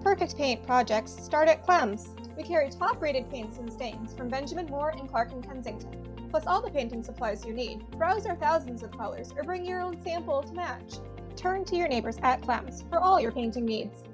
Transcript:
Perfect paint projects start at Klem's. We carry top-rated paints and stains from Benjamin Moore and Clark in Kensington, plus all the painting supplies you need. Browse our thousands of colors or bring your own sample to match. Turn to your neighbors at Klem's for all your painting needs.